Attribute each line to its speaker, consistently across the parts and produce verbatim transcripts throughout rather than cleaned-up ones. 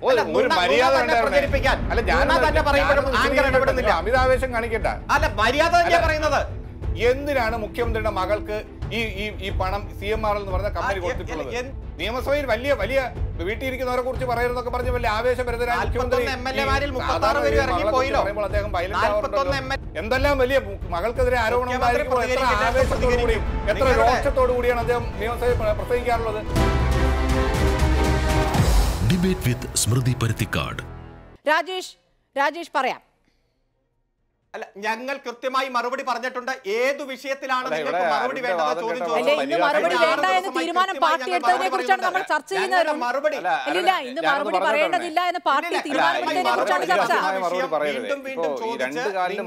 Speaker 1: ഒരു മര്യാദ അല്ല ഞാൻ അമിതാവേശം കാണിക്കണ്ട.
Speaker 2: അല്ല മര്യാദ പറയുന്നത്
Speaker 1: എന്തിനാണ് മുഖ്യമന്ത്രിയുടെ മകൾക്ക് ഈ ഈ പണം സി എം ആർ എന്ന് പറഞ്ഞ കമ്പനി കൊടുത്തിട്ടുള്ളത്? നിയമസഭയിൽ വലിയ വലിയ വീട്ടിലിരിക്കുന്നവരെ കുറിച്ച് പറയുന്നതൊക്കെ പറഞ്ഞ വലിയ ആവേശഭരിതരായ മുഖ്യമന്ത്രി അദ്ദേഹം വയലന്റ് എന്തെല്ലാം വലിയ മകൾക്കെതിരെ ആരോപണം ഉണ്ടായിരിക്കുമ്പോൾ എത്ര ആവേശത്തോടു കൂടിയും എത്ര രോഷത്തോടു കൂടിയാണ് അദ്ദേഹം നിയമസഭയിൽ പ്രസംഗിക്കാറുള്ളത്?
Speaker 3: Debate with Smruthy Paruthikkad.
Speaker 4: രാജേഷ് രാജേഷ് പറയാം.
Speaker 2: അല്ല ഞങ്ങൾ കൃത്യമായി മറുപടി പറഞ്ഞിട്ടുണ്ട്. ഏതു വിഷയത്തിലാണ് നിങ്ങൾക്ക് മറുപടി വേണ്ടത് ചോദ്യം
Speaker 4: ഇന്ന് മറുപടി വേണ്ട എന്ന് തീരുമാനം പാർട്ടി എടുത്തതിനെ കുറിച്ചാണ് നമ്മൾ ചർച്ച ചെയ്യുന്നത്.
Speaker 2: മറുപടി
Speaker 4: ഇല്ല ഇന്ന് മറുപടി പറയേണ്ടതില്ല എന്ന് പാർട്ടി തീരുമാനമെടുത്തതിനെ കുറിച്ചാണ് ചർച്ച.
Speaker 2: വീണ്ടും വീണ്ടും ചോദിച്ച്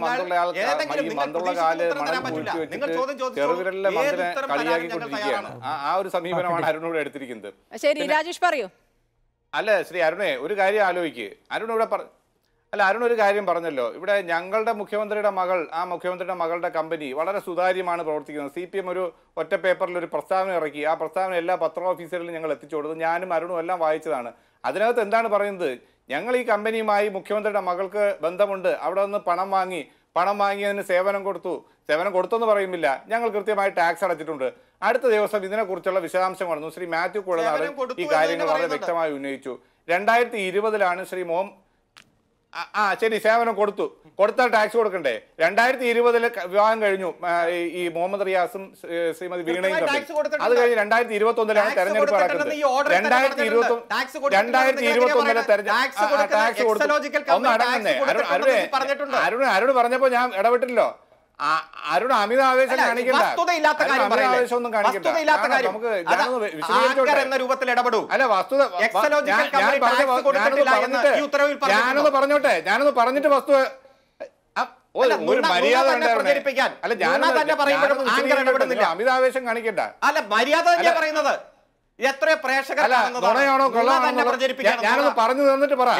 Speaker 2: നിങ്ങൾ ചോദ്യം ചോദിച്ചു
Speaker 1: ആ ഒരു സമീപനമാണ് അരുണോട് എടുത്തിരിക്കുന്നത്.
Speaker 4: ശരി രാജേഷ് പറയൂ.
Speaker 1: അല്ല ശ്രീ അരുണേ ഒരു കാര്യം ആലോചിക്ക്. അരുൺ ഇവിടെ അല്ല അരുൺ ഒരു കാര്യം പറഞ്ഞല്ലോ, ഇവിടെ ഞങ്ങളുടെ മുഖ്യമന്ത്രിയുടെ മകൾ ആ മുഖ്യമന്ത്രിയുടെ മകളുടെ കമ്പനി വളരെ സുതാര്യമാണ് പ്രവർത്തിക്കുന്നത്. സി പി എം ഒരു ഒറ്റ പേപ്പറിൽ ഒരു പ്രസ്താവന ഇറക്കി. ആ പ്രസ്താവന എല്ലാ പത്ര ഓഫീസറിലും ഞങ്ങൾ എത്തിച്ചു കൊടുത്തു. ഞാനും അരുണും എല്ലാം വായിച്ചതാണ്. അതിനകത്ത് എന്താണ് പറയുന്നത്? ഞങ്ങൾ ഈ കമ്പനിയുമായി മുഖ്യമന്ത്രിയുടെ മകൾക്ക് ബന്ധമുണ്ട്, അവിടെ നിന്ന് പണം വാങ്ങി പണം വാങ്ങിയതിന് സേവനം കൊടുത്തു. സേവനം കൊടുത്തെന്ന് പറയുന്നില്ല, ഞങ്ങൾ കൃത്യമായി ടാക്സ് അടച്ചിട്ടുണ്ട്. അടുത്ത ദിവസം ഇതിനെക്കുറിച്ചുള്ള വിശദാംശം പറഞ്ഞു. ശ്രീ മാത്യു കുഴനാടൻ ഈ കാര്യങ്ങൾ വളരെ വ്യക്തമായി ഉന്നയിച്ചു. രണ്ടായിരത്തി ഇരുപതിലാണ് ശ്രീ മോം ആ ശരി സേവനം കൊടുത്തു, കൊടുത്താൽ ടാക്സ് കൊടുക്കണ്ടേ? രണ്ടായിരത്തി ഇരുപതില് വിവാഹം കഴിഞ്ഞു ഈ മുഹമ്മദ് റിയാസും ശ്രീമതി വീണയും തമ്മിൽ. അത് കഴിഞ്ഞ് രണ്ടായിരത്തി ഇരുപത്തി ഒന്നിലാണ് തെരഞ്ഞെടുപ്പ് നടക്കുന്നത്. രണ്ടായിരത്തി ഇരുപത്തി രണ്ടായിരത്തി ഇരുപത്തി ഒന്നിലെ തെരഞ്ഞെടുപ്പ് ടാക്സ് കൊടുത്തു. ഒന്ന് അടങ്ങുന്നേ അരുണ് അരുണ് അരുണ് പറഞ്ഞപ്പോ ഞാൻ ഇടപെട്ടില്ലോ. അരുൺ അമിത ആവേശം കാണിക്കണ്ട, ആവേശം ഒന്നും കാണിക്കണ്ട. നമുക്ക്
Speaker 2: എന്ന രൂപത്തിൽ ഇടപെടൂ.
Speaker 1: അല്ല വസ്തുത ഞാനൊന്ന് പറഞ്ഞോട്ടെ, ഞാനൊന്ന് പറഞ്ഞിട്ട് വസ്തു ഒരു മര്യാദ അല്ല ഞാൻ അമിതാവേശം കാണിക്കണ്ട.
Speaker 2: അല്ല മര്യാദ പറയുന്നത് എത്ര പ്രേക്ഷകരാണോ കൊള്ളാണോ പ്രചരിപ്പിക്കാൻ
Speaker 1: ഞാനൊന്ന് പറഞ്ഞു തന്നിട്ട് പറ.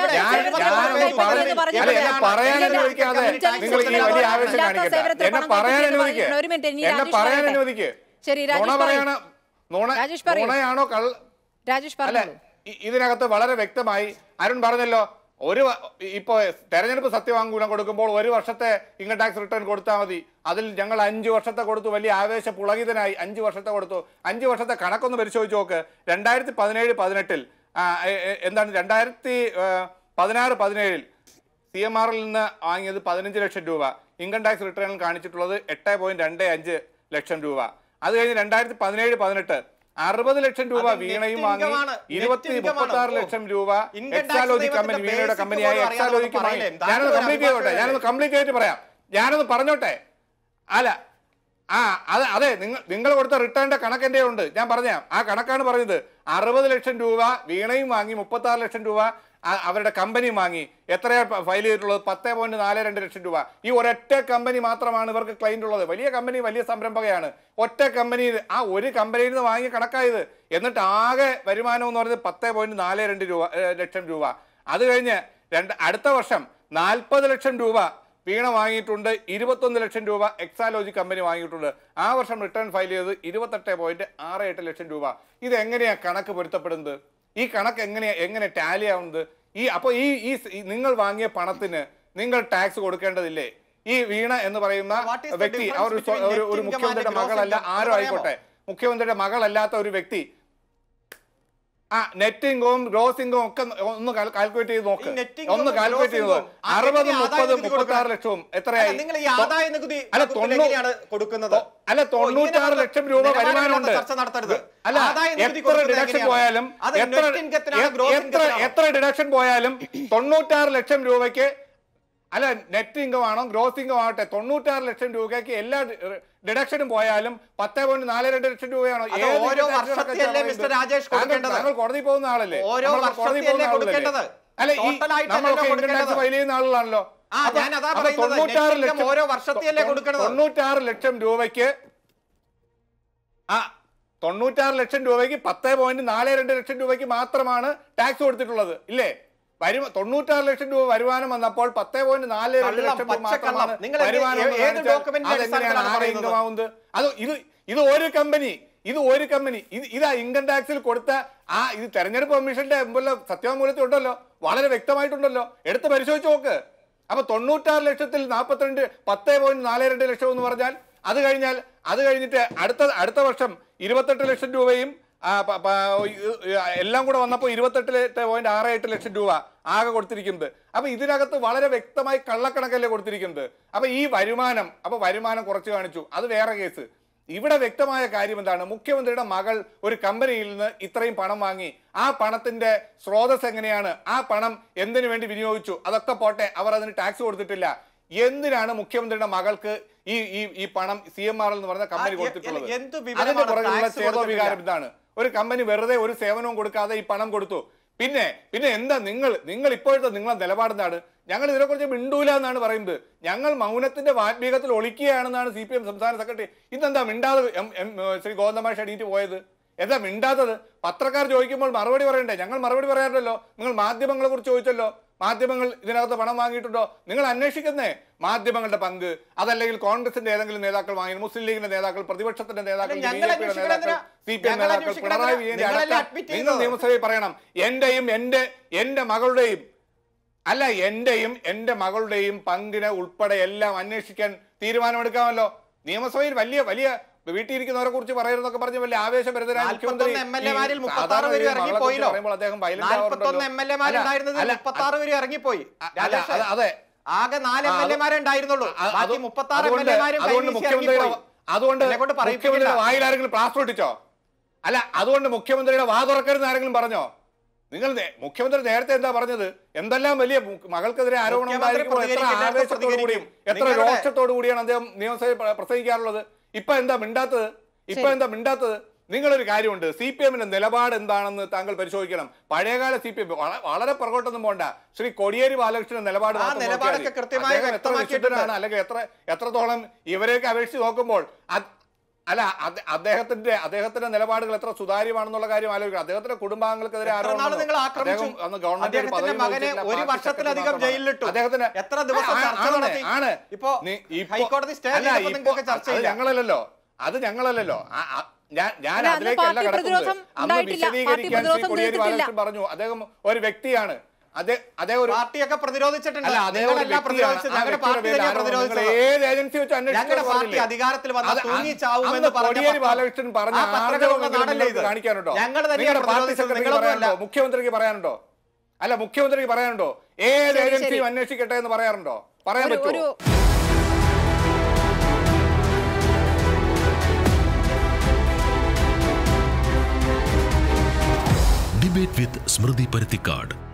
Speaker 1: പറയാൻ അനുവദിക്കാതെ നിങ്ങൾ ഈ വലിയ ആവേശം കാണിക്കട്ടെ. എന്നെ പറയാൻ അനുവദിക്ക്, എന്നെ പറയാൻ അനുവദിക്ക്. നുണ പറയണ നുണയാണോ കള്ള? അല്ല ഇതിനകത്ത് വളരെ വ്യക്തമായി അരുൺ പറഞ്ഞല്ലോ, ഒരു ഇപ്പോ തെരഞ്ഞെടുപ്പ് സത്യവാങ്മൂലം കൊടുക്കുമ്പോൾ ഒരു വർഷത്തെ ഇൻകം ടാക്സ് റിട്ടേൺ കൊടുത്താൽ മതി. അതിൽ ഞങ്ങൾ അഞ്ചു വർഷത്തെ കൊടുത്തു, വലിയ ആവേശ പുളകിതനായി അഞ്ചു വർഷത്തെ കൊടുത്തു. അഞ്ചു വർഷത്തെ കണക്കൊന്ന് പരിശോധിച്ച് നോക്ക്. രണ്ടായിരത്തി പതിനേഴ് പതിനെട്ടിൽ എന്താണ് രണ്ടായിരത്തി പതിനാറ് പതിനേഴിൽ സി എം ആറിൽ നിന്ന് വാങ്ങിയത് പതിനഞ്ച് ലക്ഷം രൂപ, ഇൻകം ടാക്സ് റിട്ടേണിൽ കാണിച്ചിട്ടുള്ളത് എട്ട് പോയിന്റ് രണ്ട് അഞ്ച് ലക്ഷം രൂപ. അത് കഴിഞ്ഞ് രണ്ടായിരത്തി പതിനേഴ് പതിനെട്ട് അറുപത് ലക്ഷം രൂപ വീണയും വാങ്ങി, ഇരുപത്തി മുപ്പത്തി ആറ് ലക്ഷം രൂപ എക്സാലോജി കമ്പനി വീണയുടെ കമ്പനിയായ എക്സാലോജിക്ക് വാങ്ങി. ഞാനൊന്ന് കംപ്ലീറ്റ് ചെയ്തോട്ടെ, ഞാനൊന്ന് കംപ്ലീറ്റ് ആയിട്ട് പറയാം, ഞാനൊന്ന് പറഞ്ഞോട്ടെ. അല്ല ആ അതെ അതെ നിങ്ങൾ നിങ്ങൾ കൊടുത്ത റിട്ടേണിന്റെ കണക്ക് എൻ്റെ ഉണ്ട്, ഞാൻ പറഞ്ഞ ആ കണക്കാണ് പറഞ്ഞത്. അറുപത് ലക്ഷം രൂപ വീണയും വാങ്ങി, മുപ്പത്തി ആറ് ലക്ഷം രൂപ അവരുടെ കമ്പനി വാങ്ങി. എത്രയാണ് ഫയൽ ചെയ്തിട്ടുള്ളത്? പത്ത് പോയിന്റ് നാല് രണ്ട് ലക്ഷം രൂപ. ഈ ഒരൊറ്റ കമ്പനി മാത്രമാണ് ഇവർക്ക് ക്ലൈന്റ് ഉള്ളത്. വലിയ കമ്പനി, വലിയ സംരംഭകയാണ്. ഒറ്റ കമ്പനിയിൽ ആ ഒരു കമ്പനിയിൽ നിന്ന് വാങ്ങിയ കണക്കായത്. എന്നിട്ട് ആകെ വരുമാനം എന്ന് പറയുന്നത് പത്ത് പോയിന്റ് നാല് രണ്ട് രൂപ ലക്ഷം രൂപ. അത് കഴിഞ്ഞ് രണ്ട് അടുത്ത വർഷം നാൽപ്പത് ലക്ഷം രൂപ വീണ വാങ്ങിയിട്ടുണ്ട്, ഇരുപത്തൊന്ന് ലക്ഷം രൂപ എക്സാലോജി കമ്പനി വാങ്ങിയിട്ടുണ്ട്. ആ വർഷം റിട്ടേൺ ഫയൽ ചെയ്തത് ഇരുപത്തെട്ട് പോയിന്റ് ആറ് എട്ട് ലക്ഷം രൂപ. ഇത് എങ്ങനെയാണ് കണക്ക് പൊരുത്തപ്പെടുന്നത്? ഈ കണക്ക് എങ്ങനെയാ എങ്ങനെ ടാലി ആവുന്നത്? ഈ അപ്പോൾ ഈ ഈ നിങ്ങൾ വാങ്ങിയ പണത്തിന് നിങ്ങൾ ടാക്സ് കൊടുക്കേണ്ടതില്ലേ? ഈ വീണ എന്ന് പറയുന്ന വ്യക്തി അവർ ഒരു മുഖ്യമന്ത്രിയുടെ മകളല്ല, ആരോ ആയിക്കോട്ടെ, മുഖ്യമന്ത്രിയുടെ മകളല്ലാത്ത ഒരു വ്യക്തി ആ നെറ്റ് ഇൻകവും ഗ്രോസ് ഇൻകവും ഒക്കെ ഒന്ന് കാൽക്കുലേറ്റ് ചെയ്ത് നോക്ക്. ഒന്ന് കാൽക്കുലേറ്റ് ചെയ്തത് അറുപതും മുപ്പതും മുപ്പത്തി ആറ് ലക്ഷവും എത്രയായി? അല്ല തൊണ്ണൂറ് അല്ല തൊണ്ണൂറ്റാറ് ലക്ഷം രൂപ വരുമാനമുണ്ട്. അല്ല എത്ര ഡിഡക്ഷൻ പോയാലും എത്ര എത്ര ഡിഡക്ഷൻ പോയാലും തൊണ്ണൂറ്റാറ് ലക്ഷം രൂപയ്ക്ക് അല്ല നെറ്റ് ഇൻകം ആണോ ഗ്രോസ് ഇൻകം ആവട്ടെ, തൊണ്ണൂറ്റാറ് ലക്ഷം രൂപയ്ക്ക് എല്ലാ ഡിഡക്ഷനും പോയാലും പത്ത് പോയിന്റ് നാല് രണ്ട് ലക്ഷം രൂപയാണോ? താങ്കൾ കോടതി പോകുന്ന ആളല്ലേ? കോടതി പോകുന്ന ആളല്ലേ? അല്ല ഈ നമ്മളൊക്കെ ഇൻകം ടാക്സ് ഫയൽ ചെയ്യുന്ന ആളുകളാണല്ലോ. തൊണ്ണൂറ്റാറ് ലക്ഷം ഓരോ വർഷത്തെയല്ലേ കൊടുക്കണം. തൊണ്ണൂറ്റാറ് ലക്ഷം രൂപയ്ക്ക് ആ തൊണ്ണൂറ്റാറ് ലക്ഷം രൂപയ്ക്ക് പത്ത് പോയിന്റ് നാല് രണ്ട് ലക്ഷം രൂപയ്ക്ക് മാത്രമാണ് ടാക്സ് കൊടുത്തിട്ടുള്ളത് ഇല്ലേ? വരും തൊണ്ണൂറ്റാറ് ലക്ഷം രൂപ വരുമാനം വന്നപ്പോൾ പത്ത് പോയിന്റ് നാല് രണ്ട് ലക്ഷം രൂപ മാത്രമാണ് വരുമാനം. അതെങ്ങനെയാണ് ആകെ ഇൻകം ആവുന്നത്? അത് ഇത് ഇത് ഒരു കമ്പനി
Speaker 5: ഇത് ഒരു കമ്പനി ഇത് ഇതാ ഇൻകം ടാക്സിൽ കൊടുത്ത ആ ഇത് തെരഞ്ഞെടുപ്പ് കമ്മീഷന്റെ മുമ്പിൽ സത്യവാങ്മൂലത്തിൽ ഉണ്ടല്ലോ, വളരെ വ്യക്തമായിട്ടുണ്ടല്ലോ, എടുത്ത് പരിശോധിച്ച് നോക്ക്. അപ്പൊ തൊണ്ണൂറ്റാറ് ലക്ഷത്തിൽ നാൽപ്പത്തിരണ്ട് പത്ത് പോയിന്റ് നാല് രണ്ട് ലക്ഷം എന്ന് പറഞ്ഞാൽ അത് കഴിഞ്ഞാൽ അത് കഴിഞ്ഞിട്ട് അടുത്ത അടുത്ത വർഷം ഇരുപത്തെട്ട് ലക്ഷം രൂപയും എല്ലാം കൂടെ വന്നപ്പോൾ ഇരുപത്തെട്ട് പോയിന്റ് ആറ് എട്ട് ലക്ഷം രൂപ ആകെ കൊടുത്തിരിക്കുന്നത്. അപ്പൊ ഇതിനകത്ത് വളരെ വ്യക്തമായി കള്ളക്കണക്കല്ലേ കൊടുത്തിരിക്കുന്നത്. അപ്പൊ ഈ വരുമാനം അപ്പൊ വരുമാനം കുറച്ച് കാണിച്ചു, അത് വേറെ കേസ്. ഇവിടെ വ്യക്തമായ കാര്യം എന്താണ്? മുഖ്യമന്ത്രിയുടെ മകൾ ഒരു കമ്പനിയിൽ നിന്ന് ഇത്രയും പണം വാങ്ങി, ആ പണത്തിന്റെ സ്രോതസ് എങ്ങനെയാണ്, ആ പണം എന്തിനു വേണ്ടി വിനിയോഗിച്ചു, അതൊക്കെ പോട്ടെ, അവർ അതിന് ടാക്സ് കൊടുത്തിട്ടില്ല. എന്തിനാണ് മുഖ്യമന്ത്രിയുടെ മകൾക്ക് ഈ ഈ ഈ പണം സി എം ആർ എന്ന് പറഞ്ഞ കമ്പനി കൊടുത്തിട്ടുള്ളത്? അതിന്റെ പുറകിലുള്ള ചേതോവികാരം ഇതാണ്. ഒരു കമ്പനി വെറുതെ ഒരു സേവനവും കൊടുക്കാതെ ഈ പണം കൊടുത്തു. പിന്നെ പിന്നെ എന്താ നിങ്ങൾ നിങ്ങൾ ഇപ്പോഴത്തെ നിങ്ങളുടെ നിലപാടെന്താണ്? ഞങ്ങൾ ഇതിനെക്കുറിച്ച് മിണ്ടൂല എന്നാണ് പറയുന്നത്. ഞങ്ങൾ മൗനത്തിന്റെ വാത്മീകത്തിൽ ഒളിക്കുകയാണെന്നാണ് സി പി എം സംസ്ഥാന സെക്രട്ടറി. ഇതെന്താ മിണ്ടാതെ ശ്രീ ഗോവിന്ദൻ എണീറ്റ് പോയത്? എന്താ മിണ്ടാത്തത്? പത്രക്കാർ ചോദിക്കുമ്പോൾ മറുപടി പറയണ്ടേ? ഞങ്ങൾ മറുപടി പറയാറില്ലല്ലോ. നിങ്ങൾ മാധ്യമങ്ങളെ കുറിച്ച് ചോദിച്ചല്ലോ, മാധ്യമങ്ങൾ ഇതിനകത്ത് പണം വാങ്ങിയിട്ടുണ്ടോ? നിങ്ങൾ അന്വേഷിക്കുന്നേ മാധ്യമങ്ങളുടെ പങ്ക്, അതല്ലെങ്കിൽ കോൺഗ്രസിന്റെ ഏതെങ്കിലും നേതാക്കൾ വാങ്ങി, മുസ്ലിം ലീഗിന്റെ നേതാക്കൾ, പ്രതിപക്ഷത്തിന്റെ നേതാക്കൾ, ബി ജെ പിയുടെ നേതാക്കൾ, സി പി എം നേതാക്കൾ, പിണറായി വിജയന്റെ അടക്കം നിങ്ങൾ നിയമസഭയിൽ പറയണം. എന്റെയും എന്റെ എന്റെ മകളുടെയും അല്ല എന്റെയും എന്റെ മകളുടെയും പങ്കിനെ ഉൾപ്പെടെ എല്ലാം അന്വേഷിക്കാൻ തീരുമാനമെടുക്കാമല്ലോ. നിയമസഭയിൽ വലിയ വലിയ വീട്ടിലിരിക്കുന്നവരെ കുറിച്ച് പറയുന്നതൊക്കെ പറഞ്ഞ് വലിയ ആവേശഭരിതരായ മുഖ്യമന്ത്രി
Speaker 2: ഇറങ്ങിപ്പോയി.
Speaker 5: അതെ,
Speaker 2: ആകെ നാല് എം എൽ എമാരെ ഉണ്ടായിരുന്നുള്ളൂ.
Speaker 5: അതുകൊണ്ട് മുഖ്യമന്ത്രിയുടെ അതുകൊണ്ട് മുഖ്യമന്ത്രിയുടെ വായിൽ ആരെങ്കിലും പ്ലാസ്റ്റർ ഒട്ടിച്ചോ? അല്ല, അതുകൊണ്ട് മുഖ്യമന്ത്രിയുടെ വാ തുറക്കരുന്ന് ആരെങ്കിലും പറഞ്ഞോ? നിങ്ങൾ മുഖ്യമന്ത്രി നേരത്തെ എന്താ പറഞ്ഞത്? എന്തെല്ലാം വലിയ മകൾക്കെതിരെ ആരോപണം ഉണ്ടായിരിക്കുമ്പോൾ എത്ര ആവേശത്തോടു കൂടിയും എത്ര രോക്ഷത്തോടു കൂടിയാണ് അദ്ദേഹം നിയമസഭയിൽ പ്രസംഗിക്കാറുള്ളത്. ഇപ്പൊ എന്താ മിണ്ടാത്തത്? ഇപ്പൊ എന്താ മിണ്ടാത്തത്? നിങ്ങളൊരു കാര്യമുണ്ട്, സി പി എമ്മിന്റെ നിലപാട് എന്താണെന്ന് താങ്കൾ പരിശോധിക്കണം. പഴയകാല സി പി എം വളരെ പുറകോട്ടൊന്നും പോണ്ട. ശ്രീ കോടിയേരി ബാലകൃഷ്ണൻ നിലപാട് എത്ര വിശുദ്ധനാണ്, അല്ലെങ്കിൽ എത്ര എത്രത്തോളം ഇവരെയൊക്കെ അപേക്ഷിച്ച് നോക്കുമ്പോൾ അല്ല അദ്ദേഹത്തിന്റെ അദ്ദേഹത്തിന്റെ നിലപാടുകൾ എത്ര സുതാര്യമാണെന്നുള്ള കാര്യം ആലോചിക്കണം. അദ്ദേഹത്തിന്റെ കുടുംബാംഗങ്ങൾക്കെതിരെ ഞങ്ങളല്ലല്ലോ അത് ഞങ്ങളല്ലല്ലോ ഞാൻ അതിലേക്കല്ല കിടക്കുന്നത്. അന്ന് വിശദീകരിക്കാൻ ശ്രീ കോടിയേരി ബാലകൃഷ്ണൻ പറഞ്ഞു അദ്ദേഹം ഒരു വ്യക്തിയാണ്.
Speaker 2: പാർട്ടിയൊക്കെ പ്രതിരോധിച്ചിട്ടുണ്ട്.
Speaker 5: ഏത് ഏജൻസി വെച്ച് അന്വേഷിച്ചു
Speaker 2: അധികാരത്തിൽ കോടിയേരി
Speaker 5: ബാലകൃഷ്ണൻ പറഞ്ഞ കാണിക്കാനുണ്ടോ? നിങ്ങളുടെ പാർട്ടി സെക്രട്ടറി പറയാനുണ്ടോ? മുഖ്യമന്ത്രിക്ക് പറയാനുണ്ടോ? അല്ല, മുഖ്യമന്ത്രിക്ക് പറയാനുണ്ടോ? ഏത് ഏജൻസിയും അന്വേഷിക്കട്ടെ എന്ന് പറയാറുണ്ടോ? പറയാൻ പറ്റുമോ?
Speaker 3: Debate with Smruthy Paruthikad.